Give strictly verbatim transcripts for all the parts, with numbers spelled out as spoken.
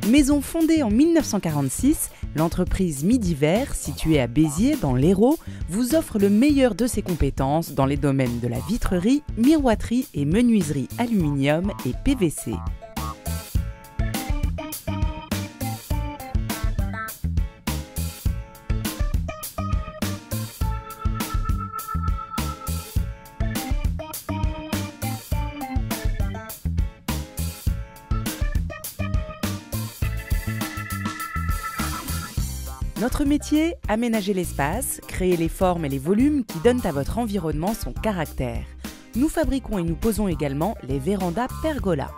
Maison fondée en mille neuf cent quarante-six, l'entreprise Midiver, située à Béziers, dans l'Hérault, vous offre le meilleur de ses compétences dans les domaines de la vitrerie, miroiterie et menuiserie aluminium et P V C. Notre métier, aménager l'espace, créer les formes et les volumes qui donnent à votre environnement son caractère. Nous fabriquons et nous posons également les vérandas pergola.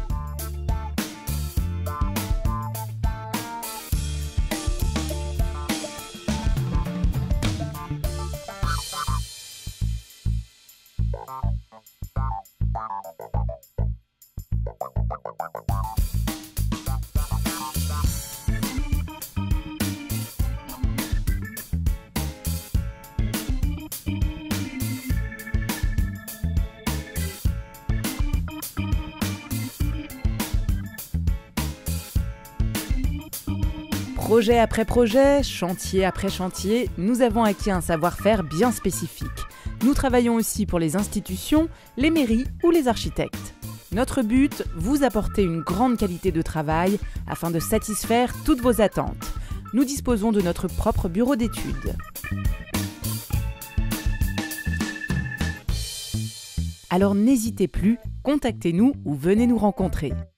Projet après projet, chantier après chantier, nous avons acquis un savoir-faire bien spécifique. Nous travaillons aussi pour les institutions, les mairies ou les architectes. Notre but, vous apporter une grande qualité de travail afin de satisfaire toutes vos attentes. Nous disposons de notre propre bureau d'études. Alors n'hésitez plus, contactez-nous ou venez nous rencontrer.